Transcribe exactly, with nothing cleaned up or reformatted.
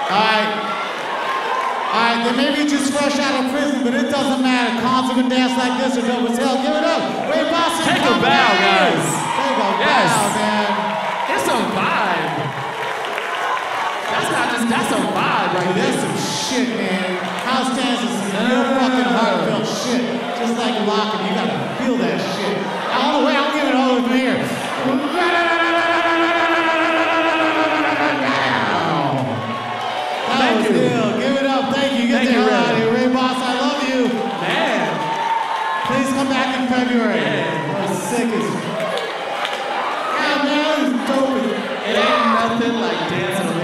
Alright. Alright, they may be just fresh out of prison, but it doesn't matter. Concert dance like this are dope as hell. Give it up. Ray Basa. Take a bow, guys. Take a yes. bow, man. It's a vibe. That's not just, that's a vibe right there. That's some shit, man. House dance is some real fucking heartfelt shit. Just like locking, you gotta feel that shit. All the way, I'll give it all over here. That was ill. Give it up. Thank you. Get the hell out of here. Ray Basa, I love you. Man. Please come back in February. Man. We're sick as... Yeah, man, it's dope. It ain't nothing like dancing